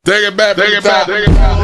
Take it back, take it back, take it back.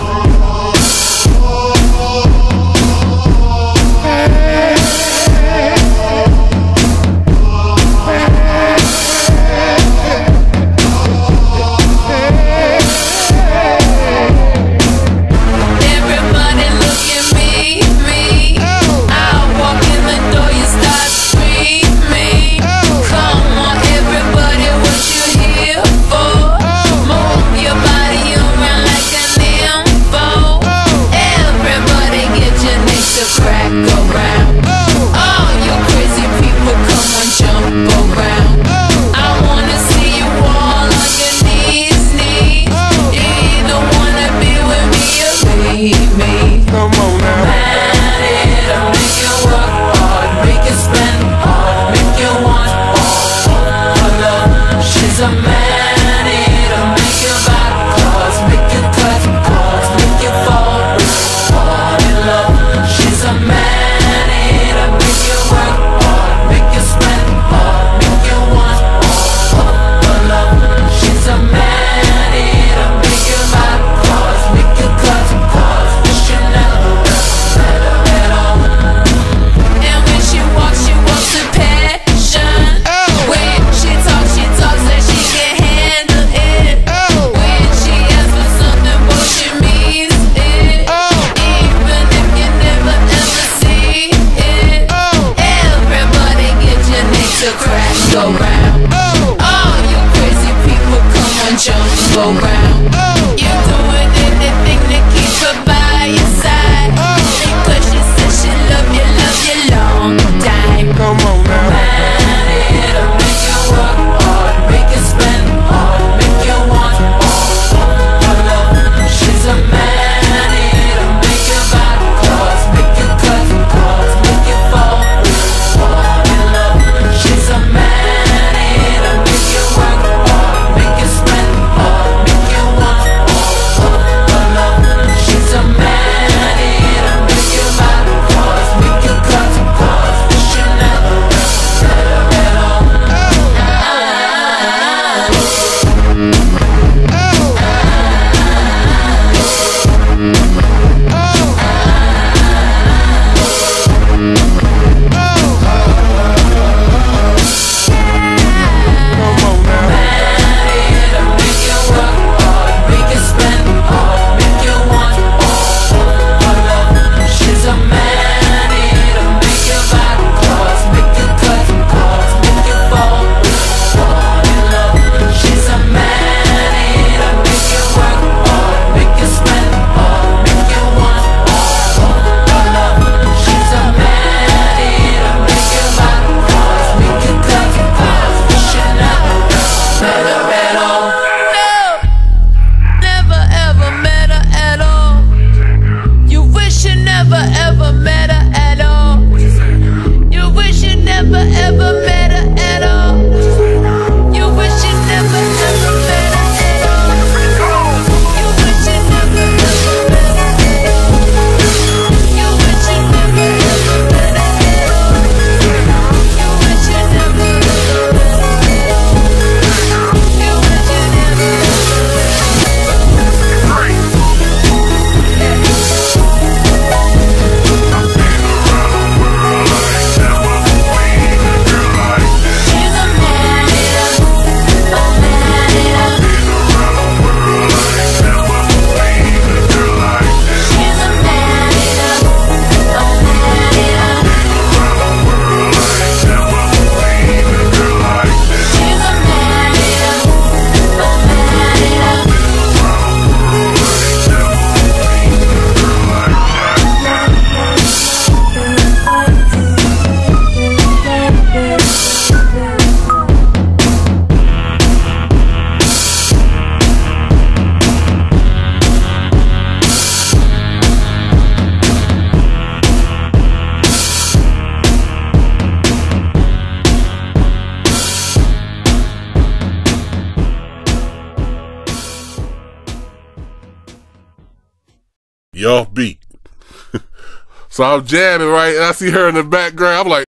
Go round. All you crazy people, come on, jump, go round. You doing anything to keep her by your side, because she said she love you long time. Come on now. Man, it'll make you work hard, make you spend hard, make you want her love. She's a man, it'll make you buy cars, make you cut cars, make you fall in love. She's a man. Y'all beat. So I'm jamming, right? And I see her in the background. I'm like,